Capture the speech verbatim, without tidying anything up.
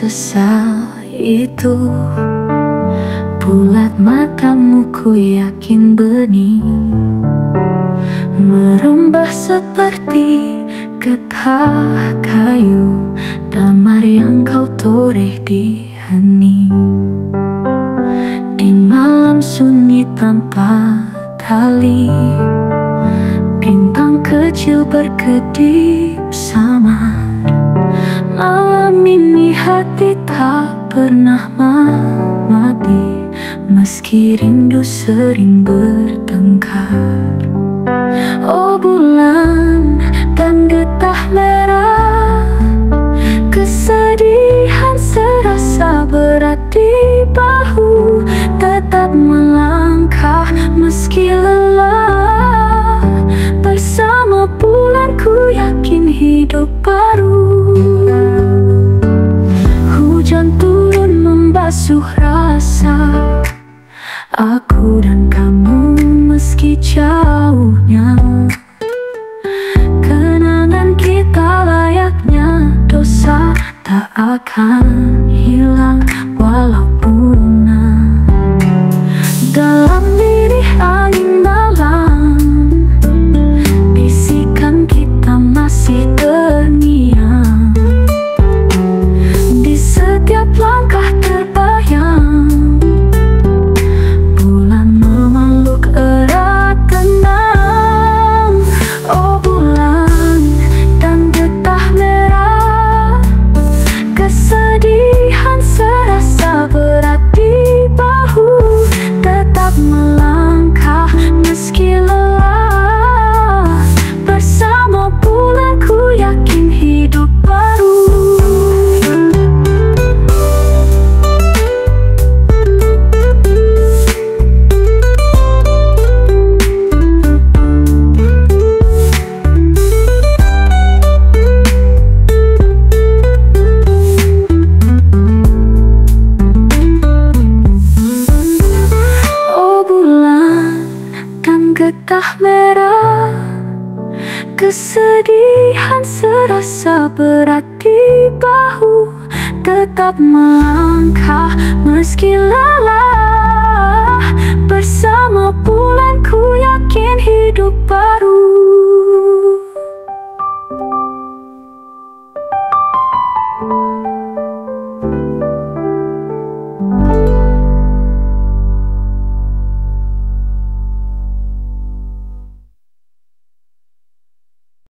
sesal itu. Bulat matamu, ku yakin benih merembah seperti getah kayu, damar yang kau toreh di hening. Di malam sunyi tanpa tali, bintang kecil berkedip samar. Malam ini hati tak pernah mati, meski rindu sering bertengkar. Oh bulan dan getah merah, kesedihan serasa berat di bahu. Tetap melangkah meski lelah, bersama bulan ku yakin hidup baru. Hujan turun membasuh rasa aku dan kamu meski jauhnya. Kenangan kita layaknya dosa, tak akan hilang walau punah. Dalam lirih angin malam, bisikan kita masih terngiang. Di setiap langkah terbayang, bulan memeluk erat tenang. Oh bulan dan getah merah, kesedihan serasa berat di bahu. Tetap melangkah meski lelah, bersama bulan ku yakin hidup baru. Getah merah, kesedihan serasa berat di bahu. Tetap melangkah meski lelah,